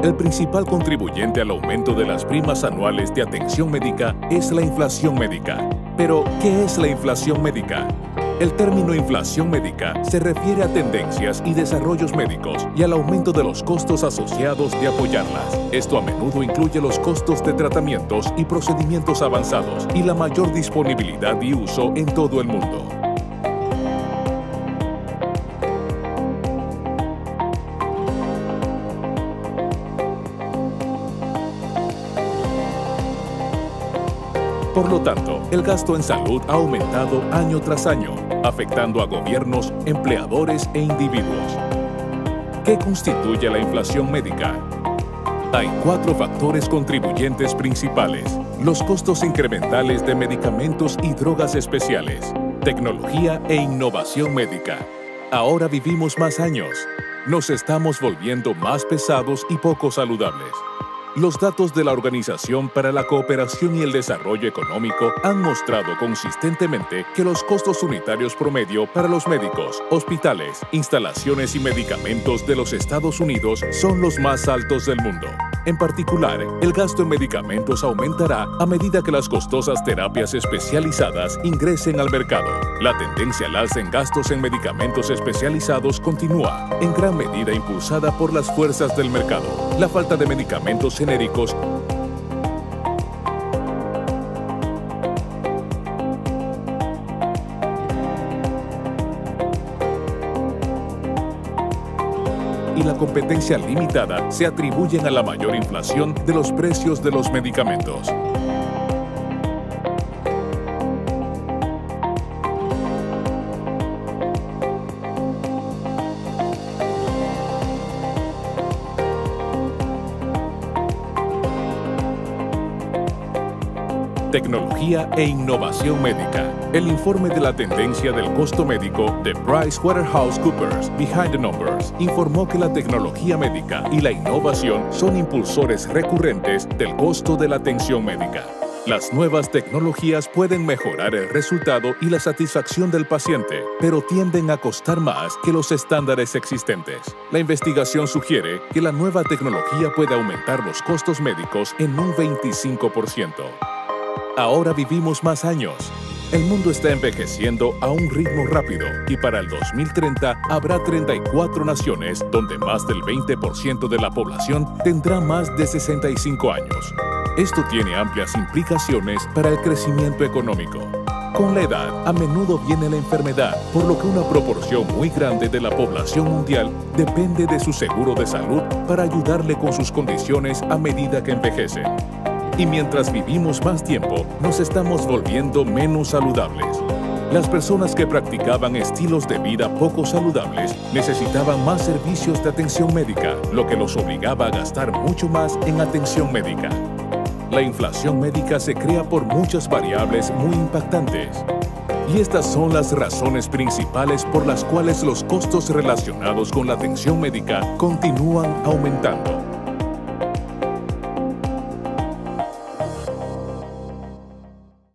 El principal contribuyente al aumento de las primas anuales de atención médica es la inflación médica. Pero, ¿qué es la inflación médica? El término inflación médica se refiere a tendencias y desarrollos médicos y al aumento de los costos asociados de apoyarlas. Esto a menudo incluye los costos de tratamientos y procedimientos avanzados y la mayor disponibilidad y uso en todo el mundo. Por lo tanto, el gasto en salud ha aumentado año tras año, afectando a gobiernos, empleadores e individuos. ¿Qué constituye la inflación médica? Hay 4 factores contribuyentes principales: los costos incrementales de medicamentos y drogas especiales, tecnología e innovación médica. Ahora vivimos más años. Nos estamos volviendo más pesados y poco saludables. Los datos de la Organización para la Cooperación y el Desarrollo Económico han mostrado consistentemente que los costos unitarios promedio para los médicos, hospitales, instalaciones y medicamentos de los Estados Unidos son los más altos del mundo. En particular, el gasto en medicamentos aumentará a medida que las costosas terapias especializadas ingresen al mercado. La tendencia al alza en gastos en medicamentos especializados continúa, en gran medida impulsada por las fuerzas del mercado. La falta de medicamentos genéricos y la competencia limitada se atribuyen a la mayor inflación de los precios de los medicamentos. Tecnología e innovación médica. El informe de la tendencia del costo médico de PricewaterhouseCoopers, Behind the Numbers, informó que la tecnología médica y la innovación son impulsores recurrentes del costo de la atención médica. Las nuevas tecnologías pueden mejorar el resultado y la satisfacción del paciente, pero tienden a costar más que los estándares existentes. La investigación sugiere que la nueva tecnología puede aumentar los costos médicos en un 25%. Ahora vivimos más años. El mundo está envejeciendo a un ritmo rápido y para el 2030 habrá 34 naciones donde más del 20% de la población tendrá más de 65 años. Esto tiene amplias implicaciones para el crecimiento económico. Con la edad, a menudo viene la enfermedad, por lo que una proporción muy grande de la población mundial depende de su seguro de salud para ayudarle con sus condiciones a medida que envejecen. Y mientras vivimos más tiempo, nos estamos volviendo menos saludables. Las personas que practicaban estilos de vida poco saludables necesitaban más servicios de atención médica, lo que los obligaba a gastar mucho más en atención médica. La inflación médica se crea por muchas variables muy impactantes. Y estas son las razones principales por las cuales los costos relacionados con la atención médica continúan aumentando.